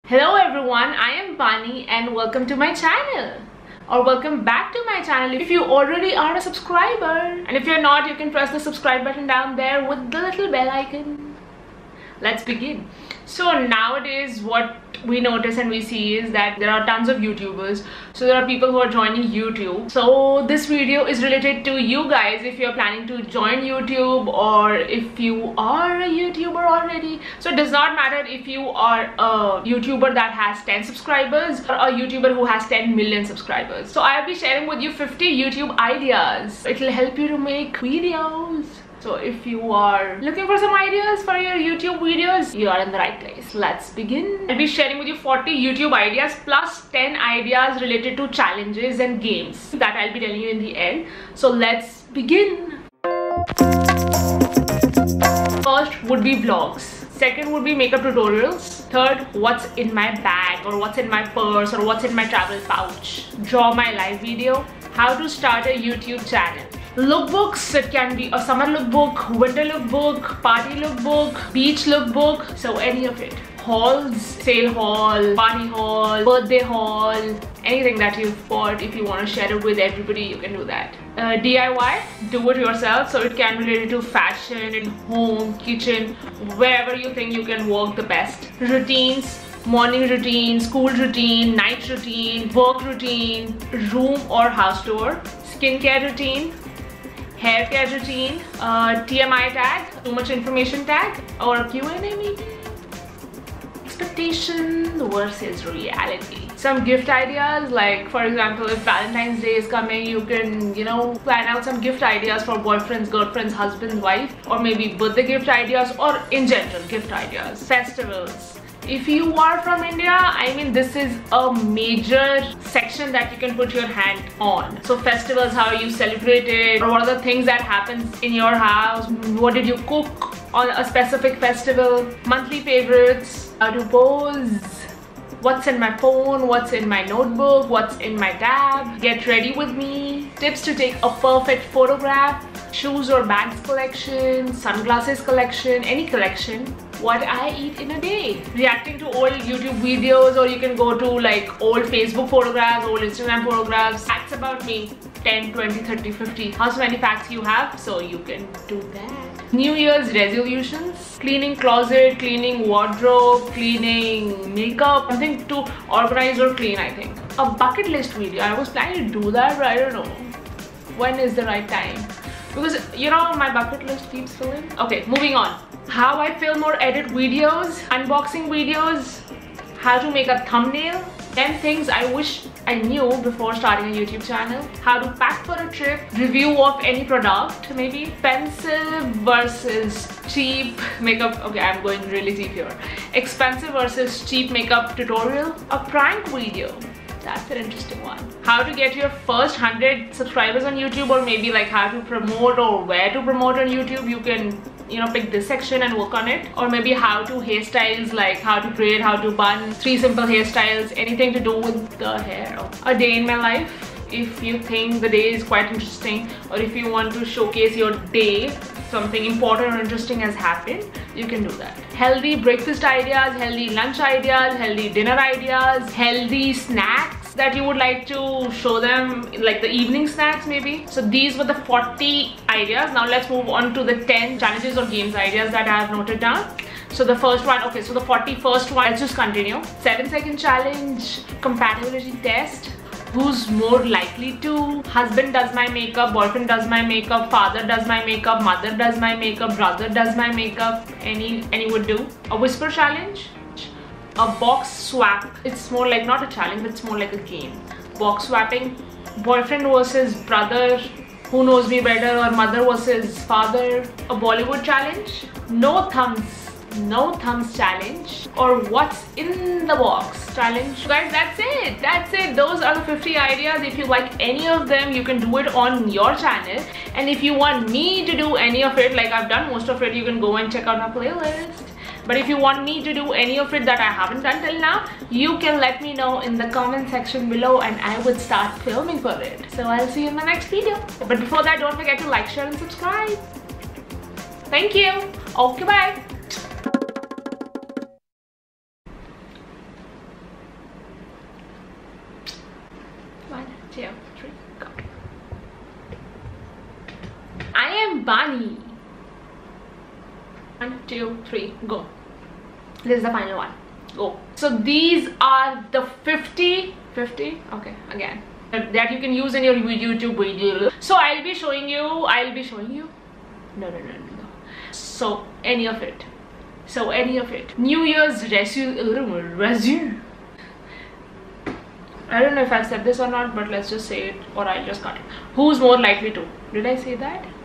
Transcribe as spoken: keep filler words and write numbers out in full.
Hello everyone, I am Bani and welcome to my channel, or welcome back to my channel if you already are a subscriber, and if you're not, you can press the subscribe button down there with the little bell icon. Let's begin. So nowadays what we notice and we see is that there are tons of YouTubers. So there are people who are joining YouTube. So this video is related to you guys if you're planning to join YouTube or if you are a YouTuber already. So it does not matter if you are a YouTuber that has ten subscribers or a YouTuber who has ten million subscribers. So I'll be sharing with you fifty YouTube ideas. It will help you to make videos. So if you are looking for some ideas for your YouTube videos, you are in the right place. Let's begin. I'll be sharing with you forty YouTube ideas plus ten ideas related to challenges and games that I'll be telling you in the end. So let's begin. First would be vlogs. Second would be makeup tutorials. Third, what's in my bag or what's in my purse or what's in my travel pouch. Draw my live video. How to start a YouTube channel. Lookbooks, it can be a summer lookbook, winter lookbook, party lookbook, beach lookbook, so any of it. Hauls, sale haul, party haul, birthday haul, anything that you've bought. If you want to share it with everybody, you can do that. Uh, D I Y, do it yourself, so it can be related to fashion and home, kitchen, wherever you think you can work the best. Routines, morning routine, school routine, night routine, work routine, room or house tour, skincare routine, hair care routine, uh, T M I tag, too much information tag, or a Q and A maybe. Expectation versus reality. Some gift ideas, like for example, if Valentine's Day is coming, you can, you know, plan out some gift ideas for boyfriends, girlfriends, husbands, wife, or maybe birthday gift ideas, or in general gift ideas. Festivals. If you are from India, I mean, this is a major section that you can put your hand on. So festivals, how you celebrate it, or what are the things that happens in your house, what did you cook on a specific festival, monthly favorites, how to pose, what's in my phone, what's in my notebook, what's in my tab, get ready with me, tips to take a perfect photograph, shoes or bags collection, sunglasses collection, any collection, what I eat in a day, reacting to old YouTube videos, or you can go to like old Facebook photographs, old Instagram photographs, facts about me, ten, twenty, thirty, fifty, how many facts you have, so you can do that. New Year's resolutions, cleaning closet, cleaning wardrobe, cleaning makeup, something to organize or clean. I think a bucket list video. I was planning to do that, but I don't know when is the right time, because you know my bucket list keeps filling. Okay, moving on. How I film or edit videos, unboxing videos, how to make a thumbnail, ten things I wish I knew before starting a YouTube channel, how to pack for a trip, review of any product, maybe expensive versus cheap makeup. Okay, I'm going really deep here. Expensive versus cheap makeup tutorial, a prank video. That's an interesting one. How to get your first one hundred subscribers on YouTube, or maybe like how to promote or where to promote on YouTube. You can, you know, pick this section and work on it. Or maybe how to hairstyles, like how to braid, how to bun, three simple hairstyles, anything to do with the hair. A day in my life. If you think the day is quite interesting, or if you want to showcase your day, something important or interesting has happened, you can do that. Healthy breakfast ideas, healthy lunch ideas, healthy dinner ideas, healthy snacks that you would like to show them, like the evening snacks maybe. So these were the forty ideas. Now let's move on to the ten challenges or games ideas that I have noted down. So the first one, okay, so the forty-first one, let's just continue. seven second challenge, compatibility test. Who's more likely to? Husband does my makeup, boyfriend does my makeup, father does my makeup, mother does my makeup, brother does my makeup. Any any would do. A whisper challenge, a box swap. It's more like not a challenge, but it's more like a game. Box swapping, boyfriend versus brother, who knows me better, or mother versus father. A Bollywood challenge, no thumbs. No thumbs challenge, or what's in the box challenge. Guys, that's it that's it those are the fifty ideas. If you like any of them, you can do it on your channel, and if you want me to do any of it, like I've done most of it, you can go and check out my playlist. But if you want me to do any of it that I haven't done till now, you can let me know in the comment section below, and I would start filming for it. So I'll see you in my next video. But before that, don't forget to like, share and subscribe. Thank you. Okay, bye. two, three, go. I am Bani. One, two, three, go. This is the final one. Go. So these are the fifty, fifty, okay, again, that you can use in your YouTube video. So I'll be showing you, I'll be showing you, no, no, no, no, no. So any of it. So any of it. New Year's resolution. Resume. I don't know if I said this or not, but let's just say it, or I'll just cut it. Who's more likely to? Did I say that?